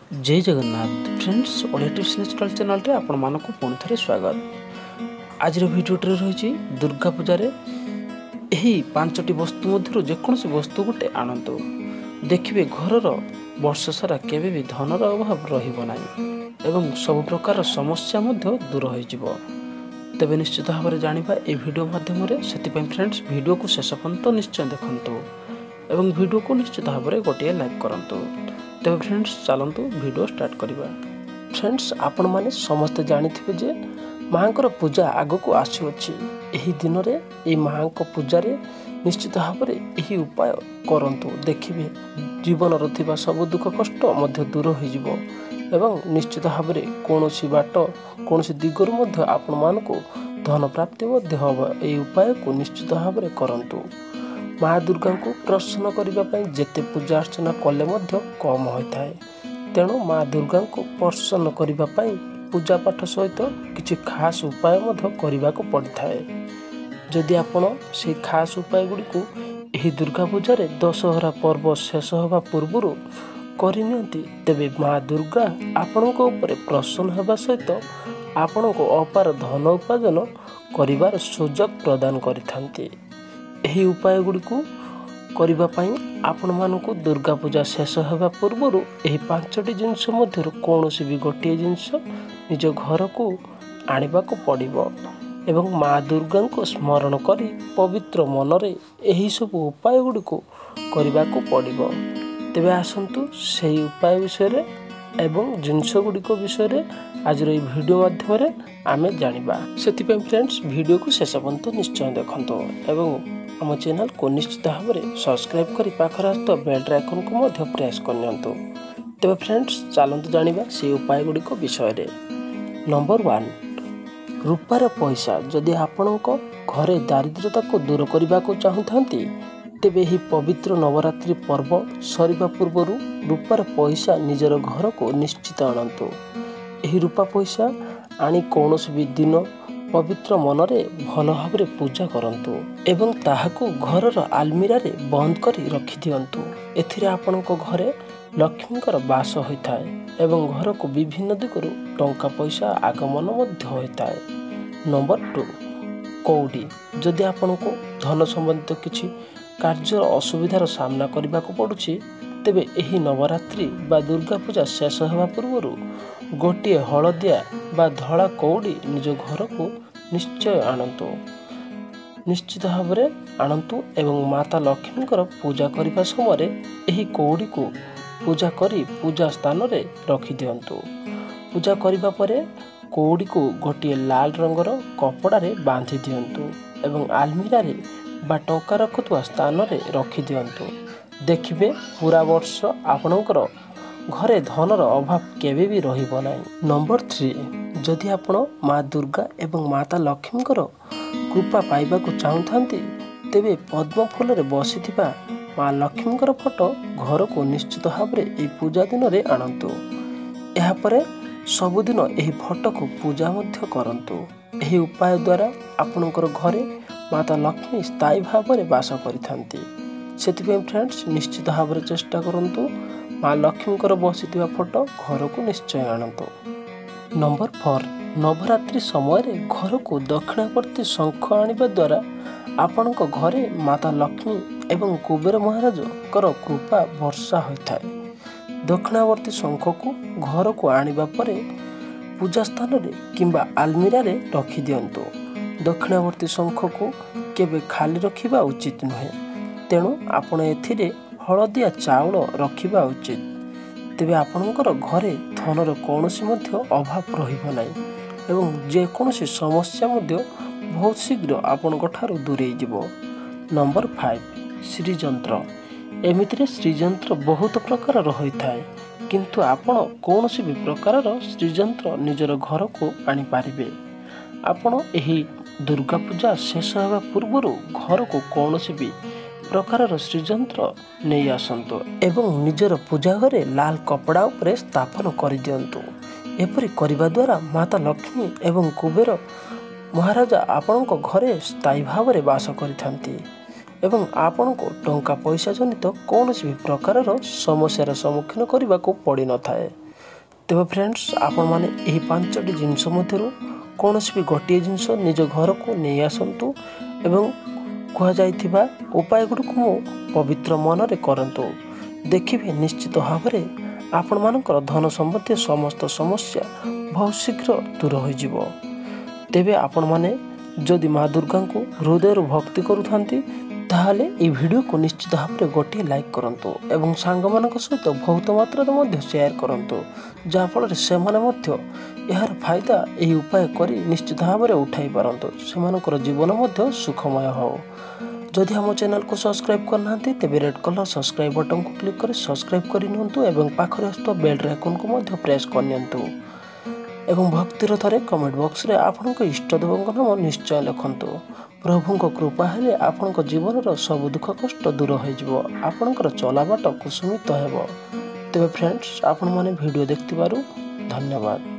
जय Jagannath friends Odia tips natural channel रे आपण मानक पुणी थे स्वागत। आज भिडियोटे रही दुर्गा पूजा रे यही 5टी वस्तु मध्य जेकोसी वस्तु गोटे आणतु देखिए घर वर्ष सारा केबे भी धनर अभाव रहिबो नाही एवं सब प्रकार समस्या मध्य दूर हो तेबे निश्चित भाव में जानिबा ए वीडियो माध्यम से फ्रेंड्स वीडियो को शेष पर्यंत निश्चय देखंतु एवं वीडियो को निश्चित भाव में गोटे लाइक करंतु। तेबे फ्रेंड्स चलतु वीडियो स्टार्ट करिबा। फ्रेंड्स आपण माने समस्त जानिथिबे जे मांकर पूजा आगो को आसुअछि। एही दिन रे ए मांक पूजा रे निश्चित भाव में एही उपाय करंतु देखिबे जीवन रो थिबा सब दुख कष्ट मध्य दूर हो जिवो एवं निश्चित भाव में कोनोसी बाट कोनोसी दिगरु मध्य आपण मानको धन प्राप्ति मध्य होबा। ए उपाय को निश्चित भाव में करंतु। माँ दुर्गा को प्रसन्न करने जेते पूजा अर्चना कले मध्य कम होता है, तेणु माँ दुर्गा को प्रसन्न करने पूजा पाठ सहित किसी खास उपाय करने को पड़ता है। जदि आपण से खास उपाय गुड़ी को यही दुर्गा पूजा रे दशहरा पर्व शेष होगा पूर्व करनियंती तेबे माँ दुर्गा आपण को ऊपर प्रसन्न होगा सहित आपण को अपार धन उपार्जन करिवार सुजोग प्रदान करिथांती। यही उपाय गुड़ी को करने आपण मानक दुर्गा पूजा शेष होगा पूर्व यही 5टी जिनस मध्य कौन भी गोटे जिनस निज घर को आनिबा को पड़िबो एवं माँ दुर्गा को स्मरण करी पवित्र मनरे यही सब उपाय गुड़ी को करने को पड़िबो। तेबे आसंतु सही उपाय विषय एवं जिनस गुड़िक विषय आज ये वीडियो माध्यम आमे जानिबा। सेतिपय फ्रेंड्स वीडियो को शेष पर्यंत निश्चय देखंतो एवं आम चैनल को निश्चित भाव में सब्सक्राइब कर पाखर आसुवा बेल आइकन को मध्य प्रेस करनियंतु। तेबे फ्रेंड्स चलतु जानिबा से उपाय गुड़िक विषय रे। नंबर 1 रूपार पैसा। जदि आपणक घरे दारिद्र्यता को दूर करने को चाहूँगी तेबे ही पवित्र नवरात्रि पर्व सरिबा पूर्व रूपार पैसा निजर घर को निश्चित आणंतु। यही रूपा पैसा आनी कौन भी दिन पवित्र मनरे भल भाव पूजा करंतु एवं ताहाकु घरर आलमीरा रे बंद करी रखि दियंतु। एथिरे आपणक घरे लक्ष्मीकर वास होइथाय एवं घर को विभिन्न दिगरु टंका पैसा आगमन मध्य होइथाय। नंबर 2 कौड़ी। जदि आपणको धन संबंधित किछि कार्य असुविधार सामना करने को पड़ुछि तेबे एही नवरात्रि बा दुर्गा पूजा शेष होगा पूर्व गोटे हलदिया बा धड़ा कौड़ी निज घर को निश्चय आणंतु। निश्चित भाव में आणंतु एवं माता लक्ष्मी पूजा करने समय एही कौड़ी को पूजा करी पूजा स्थान रे रखि दियंतु। पूजा करने परे कौड़ी को गोटे लाल रंगर कपड़ा रे बांधि दियंतु एवं आलमीरा रे बा टंका रखुवा स्थान रे रखि दियंतु। देखिबे पूरा वर्ष आपणकर घरे धनर अभाव केबे भी रहिबो नाही। नंबर 3 जदि आपण माँ दुर्गा एवं माता लक्ष्मीकर कृपा पाइबा को चाहूँगी तेबे पद्म फूल रे बसिथिबा माँ लक्ष्मीकर फोटो घर को निश्चित भाव में पूजा दिन रे आणंतु। एहा परे सबुदिन एही फोटो को पूजा मध्य करंतु। एही उपाय द्वारा आपणकर घरे माता लक्ष्मी स्थायी भाव में वास करिथांती। सेतिपय फ्रेंड्स निश्चित भाव में चेष्टा करंतु माँ लक्ष्मीकर बसिथिबा फोटो घर को निश्चय आणंतु। नंबर 4 नवरात्रि समय रे घर को दक्षिणावर्ती शंख आनिबा द्वारा आपणक घरे माता लक्ष्मी एवं कुबेर महाराज कर कृपा वर्षा होइथाय। दक्षिणावर्ती शंख को घर को आनिबा परे पूजा स्थान रे किंबा आलमीरा रे रखि दियंतु। दक्षिणावर्ती शंख को केबे खाली रखिबा उचित नुहे, तेणु आपण एथिरे हलदिया चाउल रखिबा उचित। तेबे आपणकर घरे धनर कौनसी मध्य अभाव रहिबो नाही एवं जे कौनसी समस्या मध्य बहुत शीघ्र आपणक ठारू दूरेई जिवो। नंबर 5 श्रीजंत्र। एमितिरे श्रीजंत्र बहुत प्रकार होइथाय किंतु आपण कौनसी भी प्रकार श्रीजंत्र निजर घर को आनी पारिबे। आपण एही दुर्गा पूजा शेष होगा पूर्व घर को कौनसी भी प्रकार श्रीजंत्र नहीं आसंतु एवं निजर पूजा घरे लाल कपड़ा उपरे स्थापन कर दियंतु। एपरि करिबा द्वारा माता लक्ष्मी एवं कुबेर महाराजा आपणक घरे स्थायी भाव में वास करिथांती। ଏବଂ ଆପଣଙ୍କୁ ଟଙ୍କା ପଇସା ଜନିତ କୌଣସି ବି ପ୍ରକାରର ସମସ୍ୟାର ସମ୍ମୁଖୀନ କରିବାକୁ ପଡ଼ିନଥାଏ। ତେବେ ଫ୍ରେଣ୍ଡସ୍, ଆପଣମାନେ ଏହି 5ଟି ଜିନିଷ ମଧ୍ୟରୁ କୌଣସି ବି ଗୋଟିଏ ଜିନିଷ ନିଜ ଘରକୁ ନେଇ ଆସନ୍ତୁ ଏବଂ କୁହାଯାଇଥିବା ଉପାୟ ଗୁଡ଼ିକୁ ମୁଁ ପବିତ୍ର ମନରେ କରନ୍ତୁ। ଦେଖିବେ ନିଶ୍ଚିତ ଭାବରେ ଆପଣମାନଙ୍କର ଧନ ସମ୍ବନ୍ଧୀୟ ସମସ୍ତ ସମସ୍ୟା ବହୁତ ଶୀଘ୍ର ଦୂର ହୋଇଯିବ। ତେବେ ଆପଣମାନେ ଯଦି ମା ଦୁର୍ଗାଙ୍କୁ ହୃଦୟରୁ ଭକ୍ତି କରୁଥାନ୍ତି ତାହେଲେ ଏହି ଭିଡ଼ିଓକୁ ନିଶ୍ଚିତ ଭାବରେ ଗୋଟିଏ ଲାଇକ୍ କରନ୍ତୁ ଏବଂ ସାଙ୍ଗମାନଙ୍କ ସହିତ ବହୁତ ମାତ୍ରାରେ ମଧ୍ୟ ସେୟାର କରନ୍ତୁ, ଯାହାଫଳରେ ସେମାନେ ମଧ୍ୟ ଏହାର ଫାଇଦା ଏହି ଉପାୟ କରି ନିଶ୍ଚିତ ଭାବରେ ଉଠାଇ ପାରନ୍ତୁ, ସେମାନଙ୍କର ଜୀବନ ମଧ୍ୟ ସୁଖମୟ ହେଉ। ଯଦି ଆମ ଚ୍ୟାନେଲକୁ ସବସ୍କ୍ରାଇବ୍ କରିନାହାନ୍ତି ତେବେ ରେଡ୍ କଲର୍ ସବସ୍କ୍ରାଇବ୍ ବଟନକୁ କ୍ଲିକ୍ କରି ସବସ୍କ୍ରାଇବ୍ କରିନିଅନ୍ତୁ ଏବଂ ପାଖରେ ଆସୁଥିବା ବେଲ୍ ଆଇକନ୍କୁ ମଧ୍ୟ ପ୍ରେସ୍ କରିନିଅନ୍ତୁ ଏବଂ ଭକ୍ତିର ଥରେ କମେଣ୍ଟ ବକ୍ସରେ ଆପଣଙ୍କ ଇଷ୍ଟଦେବଙ୍କ ନାମ ନିଶ୍ଚୟ ଲେଖନ୍ତୁ। ପ୍ରଭୁଙ୍କ କୃପା ହେଲେ ଆପଣଙ୍କ ଜୀବନର ସବୁ ଦୁଃଖ କଷ୍ଟ ଦୂର ହୋଇଯିବ, ଆପଣଙ୍କର ଚଲାବାଟ କୁସୁମିତ ହେବ। ତେବେ ଫ୍ରେଣ୍ଡସ୍, ଆପଣମାନେ ଭିଡ଼ିଓ ଦେଖିଥିବାରୁ ଧନ୍ୟବାଦ।